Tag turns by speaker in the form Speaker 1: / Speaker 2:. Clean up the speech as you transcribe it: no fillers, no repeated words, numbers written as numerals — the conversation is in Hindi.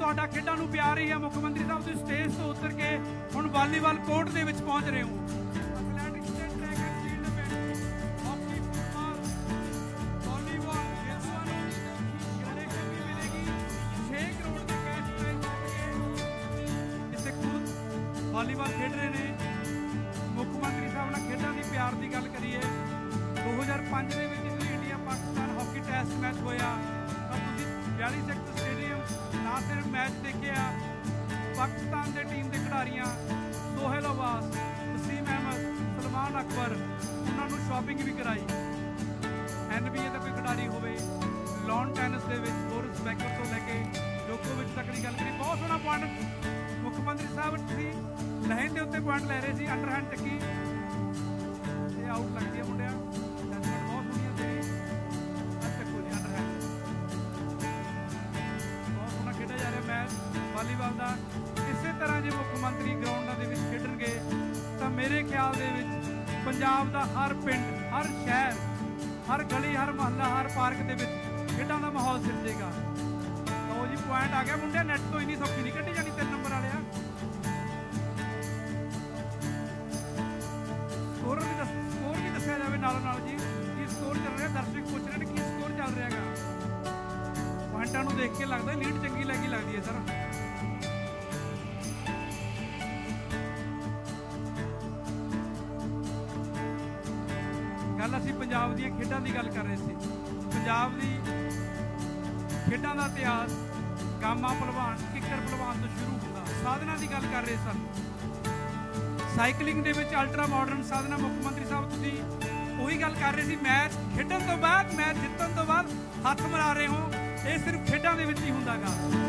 Speaker 1: तुहाडा खेडां नूं प्यार ही है। मुख मंत्री साहब तुसीं स्टेज तो उतर के हुण वॉलीबॉल कोर्ट दे विच पहुंच रहे हो। एथलैटिक्स ते track and field event, hockey, football, volleyball जितूआं नूं डोनेशन भी मिलेगी। 6 करोड़ के कैश प्राइज मिलणगे। जिथे खुद वॉलीबॉल खेड रहे ने, मुख मंत्री साहब नाल खेडां दी प्यार दी गल करिए। 2005 ਦੇ ਵਿੱਚ ਜਦੋਂ India Pakistan hockey test match ਹੋਇਆ ਤਾਂ ਤੁਸੀਂ 42 ਸੈਕਟਰ स्टेडियम ना सिर्फ मैच देखिया, पाकिस्तान के टीम के खिडारियां सोहेल अब्बास, वसीम अहमद, सलमान अकबर उन्होंने शॉपिंग भी कराई। NBA का कोई खिडारी हो, लॉन टेनिस के बोरिस बेकर तो लैके जोकोविच तक की गल करी। बहुत सोहना पॉइंट मुख्यमंत्री साहब तुसीं लाइन के उत्ते पॉइंट लै रहे सी। अंडरहैंड टक्की आउट लगती है मुंडिया, बहुत सोहनी तेरी चक्को जी अंडरहैंड। बहुत सोहना खेडा जा रहा मैच वालीबॉल का। इस तरह जो मुख्यमंत्री ग्राउंडों के खेडणगे तो मेरे ख्याल दे विच पंजाब का हर पिंड, हर शहर, हर गली, हर महल्ला, हर पार्क के खेडों का माहौल सिरजेगा। तो जी पॉइंट आ गया मुंडिया, नैट तो इन्नी सौखी नहीं कटी जानी 3 नंबर वाले। स्कोर भी दसिया जाए नालों जी की स्कोर चल रहा। दर्शक पूछ रहे हैं कि स्कोर चल रहा है। पॉइंटा देख के लगता लीड चंगी लगी लगती है सर। गल असीं पंजाब दी खेडां दी गल कर रहे थे। पंजाब दी खेडां दा इतिहास गामा पहलवान, किकर पहलवान तो शुरू होंदा। साधना की गल कर रहे सन, साइकलिंग दे विच अल्ट्रा मॉडर्न साधना। मुख्यमंत्री साहब तुसीं ਉਹੀ ਗੱਲ कर रहे थे। मैच खेडਣ ਤੋਂ ਬਾਅਦ, मैच जितਣ ਤੋਂ ਬਾਅਦ हथ मिला रहे हो, ये सिर्फ खेडों के विच ही हुंदा गा।